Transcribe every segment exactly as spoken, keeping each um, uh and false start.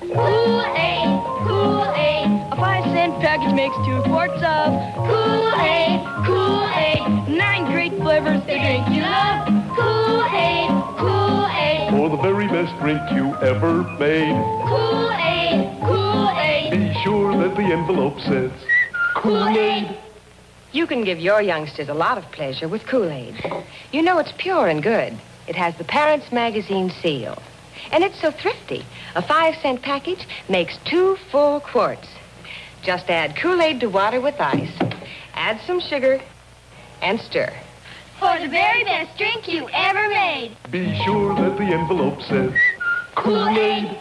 Kool-Aid, Kool-Aid. A five cent package makes two quarts of Kool-Aid, Kool-Aid. Nine great flavors, the drink you love. Kool-Aid, Kool-Aid. For the very best drink you ever made. Kool-Aid, Kool-Aid. Be sure that the envelope says Kool-Aid. You can give your youngsters a lot of pleasure with Kool-Aid. You know it's pure and good. It has the Parents Magazine seal. And it's so thrifty. A five cent package makes two full quarts. Just add Kool-Aid to water with ice. Add some sugar and stir. For the very best drink you ever made. Be sure that the envelope says Kool-Aid.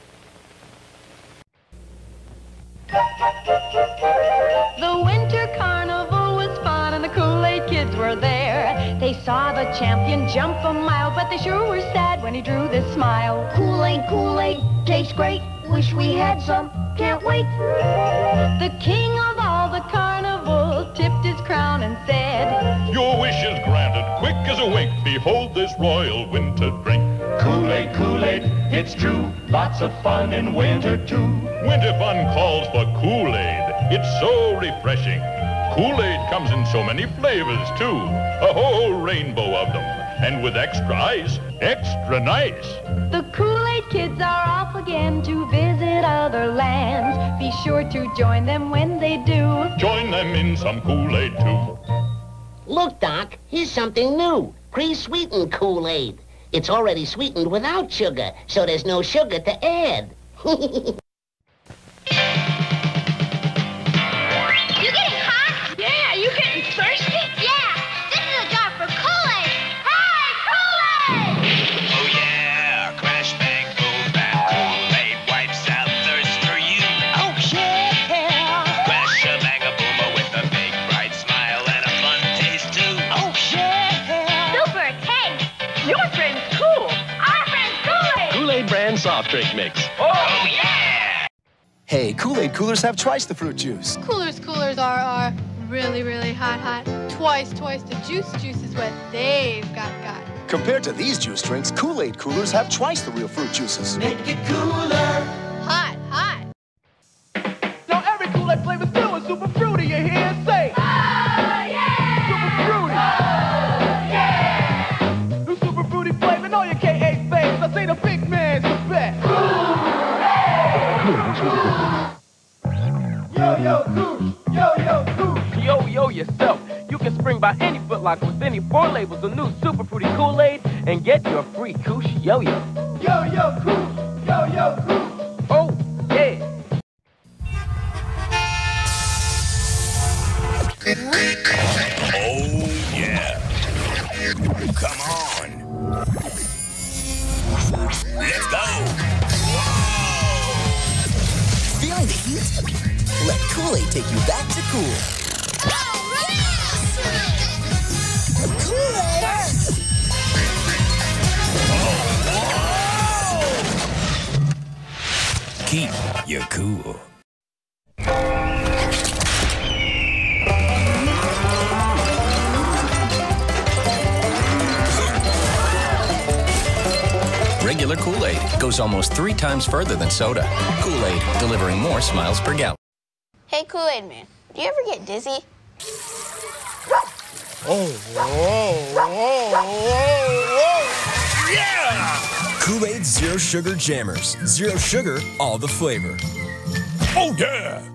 The winter carnival was fun and the Kool-Aid kids were there. They saw the champion jump a mile, but they sure were sad when he drew this smile. Kool-Aid, Kool-Aid, tastes great. Wish we had some, can't wait. The king of all the carnival tipped his crown and said, Your wish is granted, quick as a wink. Behold this royal winter drink. Kool-Aid, Kool-Aid, it's true. Lots of fun in winter, too. Winter fun calls for Kool-Aid. It's so refreshing. Kool-Aid comes in so many flavors, too. A whole rainbow of them. And with extra ice, extra nice. The Kool-Aid kids are off again to visit other lands. Be sure to join them when they do. Join them in some Kool-Aid, too. Look, Doc, here's something new. Pre-sweetened Kool-Aid. It's already sweetened without sugar, so there's no sugar to add. You getting hot? Yeah, you getting thirsty? Yeah, this is a job for Kool-Aid. Hey, Kool-Aid! Oh yeah, crash bang boom bam. Kool-Aid wipes out thirst for you. Oh, yeah. Crash a bang a boomer with a big bright smile and a fun taste too. Oh, yeah. Super, hey, your friend's cool. Our friend's Kool-Aid. Kool-Aid brand soft drink mix. Oh yeah! Hey, Kool-Aid coolers have twice the fruit juice. Coolers, coolers are, are really, really hot, hot. Twice, twice the juice juice is what they've got, got. Compared to these juice drinks, Kool-Aid coolers have twice the real fruit juices. Make it cooler. Hot, hot. Now every Kool-Aid flavor's still is super fruity, you hear? Say, Oh, yeah! super fruity. Oh, yeah! New super fruity flavor, know your K A fans. I say the big man's the best. Yo, yo, Koosh. Yo, yo, Koosh. Yo, yo, yourself. You can spring by any Foot Locker with any four labels of new Super Fruity Kool-Aid and get your free Koosh Yo-Yo. Yo, yo, Koosh. Yo, yo, Koosh. Oh, yeah. Oh yeah. Come on. Let's go. Feeling the heat? Let Kool-Aid take you back to cool. Kool-Aid! Keep your cool. Regular Kool-Aid goes almost three times further than soda. Kool-Aid, delivering more smiles per gallon. Hey, Kool-Aid man, do you ever get dizzy? Oh, whoa, whoa, whoa, whoa, yeah! Kool-Aid Zero Sugar Jammers. Zero sugar, all the flavor. Oh, yeah!